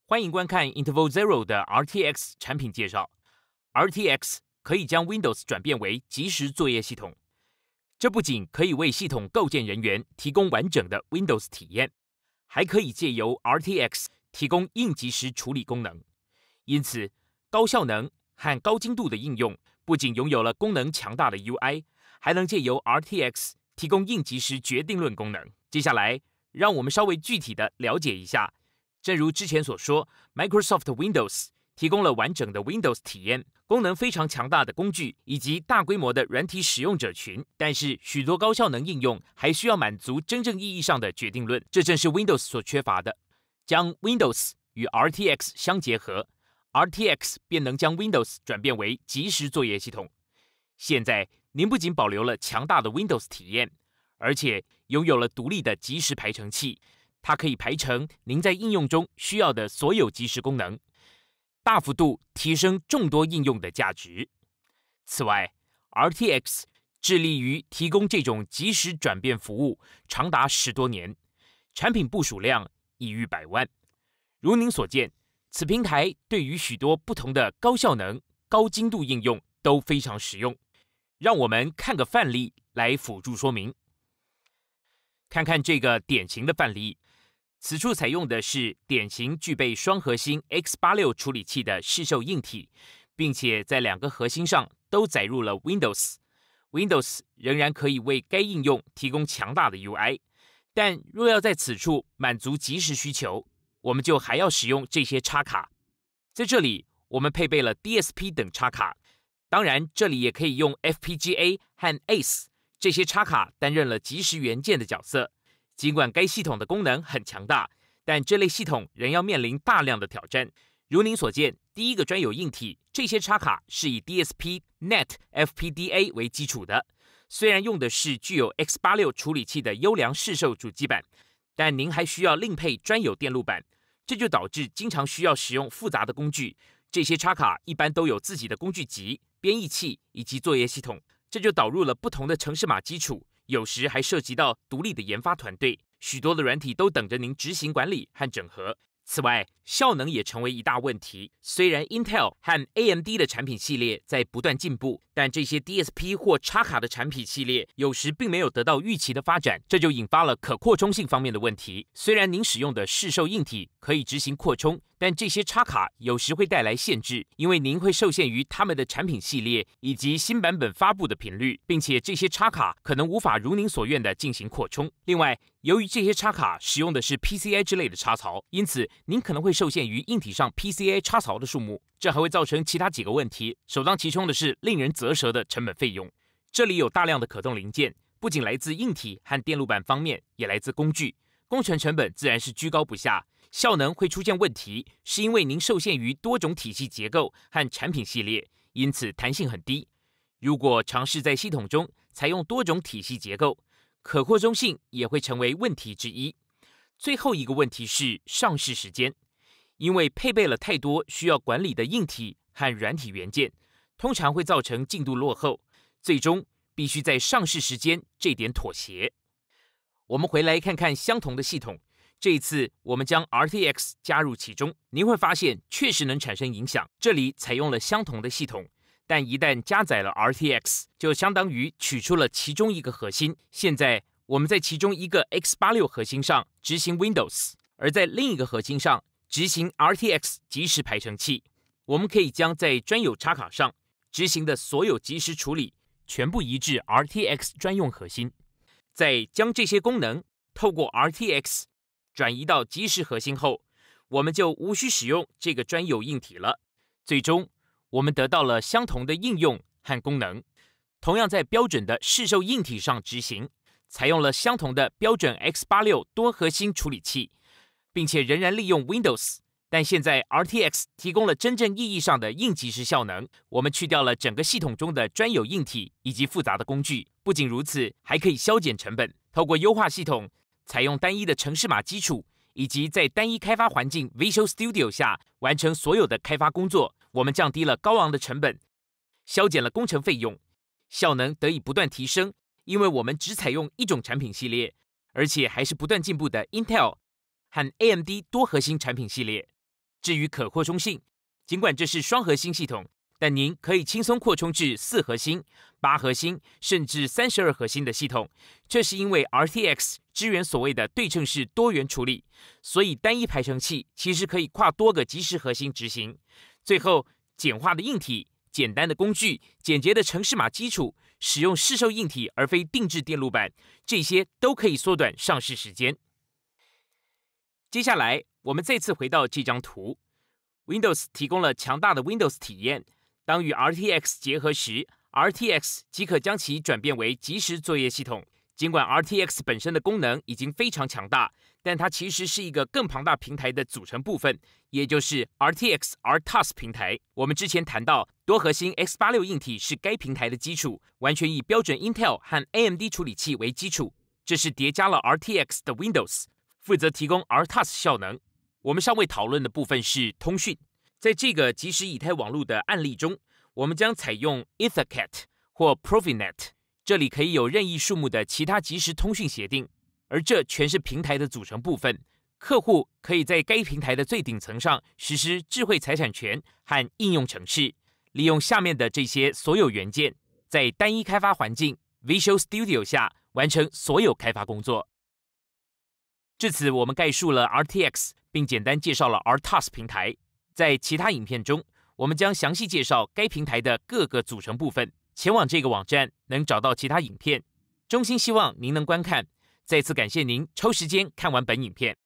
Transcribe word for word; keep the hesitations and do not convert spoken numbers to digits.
欢迎观看 Interval Zero 的 R T X 产品介绍。R T X 可以将 Windows 转变为即时作业系统，这不仅可以为系统构建人员提供完整的 Windows 体验，还可以借由 R T X 提供应即时处理功能。因此，高效能和高精度的应用不仅拥有了功能强大的 U I， 还能借由 R T X 提供应即时决定论功能。接下来，让我们稍微具体的了解一下。正如之前所说 ，Microsoft Windows 提供了完整的 Windows 体验，功能非常强大的工具以及大规模的软体使用者群。但是，许多高效能应用还需要满足真正意义上的决定论，这正是 Windows 所缺乏的。将 Windows 与 R T X 相结合 ，R T X 便能将 Windows 转变为即时作业系统。现在，您不仅保留了强大的 Windows 体验，而且拥有了独立的即时排程器。它可以排程您在应用中需要的所有即时功能，大幅度提升众多应用的价值。此外 ，R T X 致力于提供这种即时转变服务长达十多年，产品部署量已逾百万。如您所见，此平台对于许多不同的高效能、高精度应用都非常实用。让我们看个范例来辅助说明。看看这个典型的范例。此处采用的是典型具备双核心 X 八十六 处理器的市售硬体，并且在两个核心上都载入了 Windows。Windows 仍然可以为该应用提供强大的 U I， 但若要在此处满足即时需求，我们就还要使用这些插卡。在这里，我们配备了 D S P 等插卡，当然这里也可以用 F P G A 和 A C E 这些插卡担任了即时元件的角色。尽管该系统的功能很强大，但这类系统仍要面临大量的挑战。如您所见，第一个专有硬体，这些插卡是以 D S P、Net、F P D A 为基础的。虽然用的是具有 X 八十六 处理器的优良市售主机板，但您还需要另配专有电路板，这就导致经常需要使用复杂的工具。这些插卡一般都有自己的工具集、编译器以及作业系统，这就导入了不同的程式码基础。有时还涉及到独立的研发团队，许多的软体都等着您执行管理和整合。此外，效能也成为一大问题。虽然 Intel 和 A M D 的产品系列在不断进步，但这些 D S P 或插卡的产品系列有时并没有得到预期的发展，这就引发了可扩充性方面的问题。虽然您使用的市售硬体可以执行扩充，但这些插卡有时会带来限制，因为您会受限于他们的产品系列以及新版本发布的频率，并且这些插卡可能无法如您所愿的进行扩充。另外，由于这些插卡使用的是 P C I 之类的插槽，因此您可能会受限于硬体上 P C I 插槽的数目，这还会造成其他几个问题。首当其冲的是令人啧舌的成本费用。这里有大量的可动零件，不仅来自硬体和电路板方面，也来自工具，工程成本自然是居高不下。效能会出现问题，是因为您受限于多种体系结构和产品系列，因此弹性很低。如果尝试在系统中采用多种体系结构，可扩充性也会成为问题之一。最后一个问题是上市时间，因为配备了太多需要管理的硬体和软体元件，通常会造成进度落后，最终必须在上市时间这点妥协。我们回来看看相同的系统，这一次我们将 R T X 加入其中，您会发现确实能产生影响。这里采用了相同的系统，但一旦加载了 R T X， 就相当于取出了其中一个核心。现在我们在其中一个 X 八十六 核心上执行 Windows， 而在另一个核心上执行 R T X 即时排程器。我们可以将在专有插卡上执行的所有即时处理全部移至 R T X 专用核心，在将这些功能透过 R T X 转移到即时核心后，我们就无需使用这个专有硬体了。最终，我们得到了相同的应用和功能，同样在标准的市售硬体上执行，采用了相同的标准 X 八十六 多核心处理器，并且仍然利用 Windows。但现在 R T X 提供了真正意义上的硬即时效能，我们去掉了整个系统中的专有硬体以及复杂的工具。不仅如此，还可以削减成本，透过优化系统，采用单一的程式码基础，以及在单一开发环境 Visual Studio 下完成所有的开发工作，我们降低了高昂的成本，削减了工程费用，效能得以不断提升，因为我们只采用一种产品系列，而且还是不断进步的 Intel 和 A M D 多核心产品系列。 至于可扩充性，尽管这是双核心系统，但您可以轻松扩充至四核心、八核心，甚至三十二核心的系统。这是因为 R T X 支援所谓的对称式多元处理，所以单一排程器其实可以跨多个即时核心执行。最后，简化的硬体、简单的工具、简洁的程式码基础，使用市售硬体而非定制电路板，这些都可以缩短上市时间。接下来，我们再次回到这张图 ，Windows 提供了强大的 Windows 体验。当与 R T X 结合时 ，R T X 即可将其转变为即时作业系统。尽管 R T X 本身的功能已经非常强大，但它其实是一个更庞大平台的组成部分，也就是 R T X R T O S 平台。我们之前谈到，多核心 X 八十六 硬体是该平台的基础，完全以标准 Intel 和 A M D 处理器为基础。这是叠加了 R T X 的 Windows， 负责提供 R T O S 效能。我们尚未讨论的部分是通讯。在这个即时以太网络的案例中，我们将采用 EtherCAT 或 Profinet。这里可以有任意数目的其他即时通讯协定，而这全是平台的组成部分。客户可以在该平台的最顶层上实施智慧财产权和应用程式，利用下面的这些所有元件，在单一开发环境 Visual Studio 下完成所有开发工作。至此，我们概述了 R T X， 并简单介绍了 R T O S 平台。在其他影片中，我们将详细介绍该平台的各个组成部分。前往这个网站能找到其他影片，衷心希望您能观看。再次感谢您抽时间看完本影片。